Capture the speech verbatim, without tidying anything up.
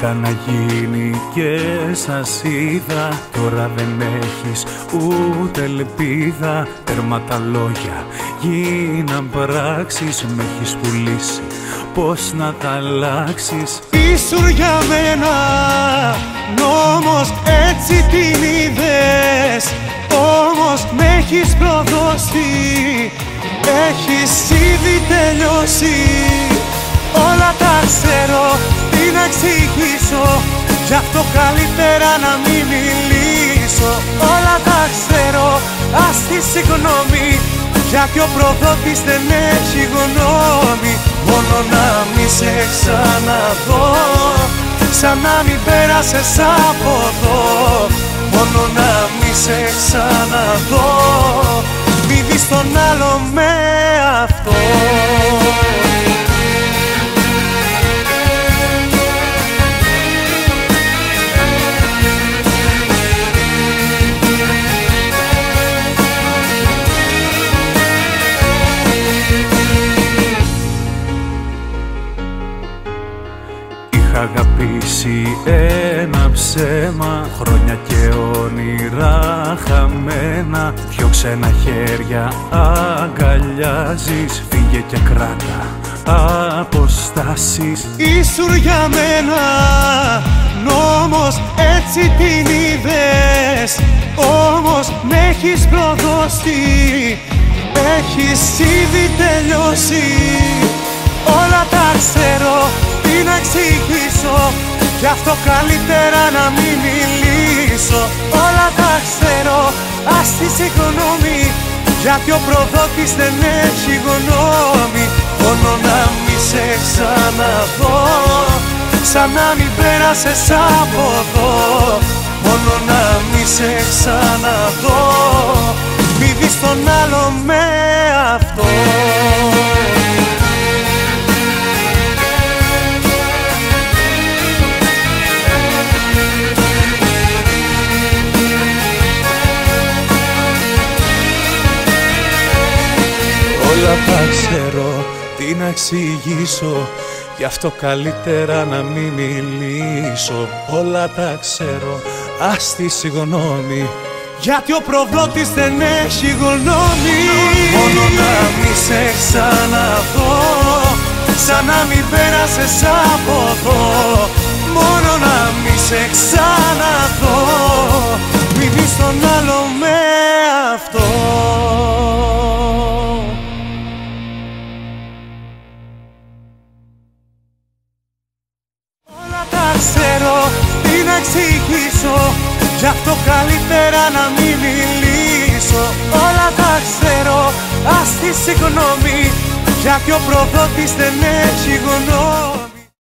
ήταν να γίνει και σας είδα. Τώρα δεν έχεις ούτε ελπίδα. Τέρμα τα λόγια γίναν πράξεις. Μ' έχεις πουλήσει, πώς να τα αλλάξεις. Ήσουν για μένα νόμος, έτσι την είδες. Όμως μ' έχεις προδώσει, έχεις ήδη τελειώσει. Όλα τα ξέρω, τι να εξηγήσω, γι' αυτό καλύτερα να μην μιλήσω. Όλα τα ξέρω, ας τη συγγνώμη, γιατί ο προδότης δεν έχει γνώμη. Μόνο να μη σε ξαναδώ, σαν να μην πέρασες από εδώ. Μόνο να μη σε ξαναδώ, μη δεις τον άλλο με αυτό. Είχα αγαπήσει ένα ψέμα, χρόνια και όνειρα χαμένα. Δυο ξένα χέρια αγκαλιάζεις, φύγε και κράτα αποστάσεις. Ήσουν για μένα νόμος, έτσι την είδες. Όμως μ' έχεις προδώσει, έχεις ήδη τελειώσει. Όλα τα ξέρω, τι να εξηγήσω, γι' αυτό καλύτερα να μην μιλήσω. Όλα τα ξέρω, ας τη συγγνώμη, γιατί ο προδότης δεν έχει γνώμη. Μόνο να μη σε ξαναδώ, σαν να μην πέρασες από εδώ. Μόνο να μη σε ξαναδώ, μη δεις τον άλλο με αυτό. Όλα τα ξέρω, τι να εξηγήσω, γι' αυτό καλύτερα να μην μιλήσω. Όλα τα ξέρω, ας τη συγγνώμη, γιατί ο προδότης δεν έχει γνώμη. μόνο να μη σε ξαναδώ, σαν να μην πέρασες από εδώ. Μόνο να μη σε ξαναδώ, μη δεις τον άλλο με αυτό. Όλα τα ξέρω, τι να εξηγήσω, γι' αυτό καλύτερα να μην μιλήσω. Όλα τα ξέρω, ας τη συγγνώμη, γιατί ο προδότης δεν έχει γνώμη.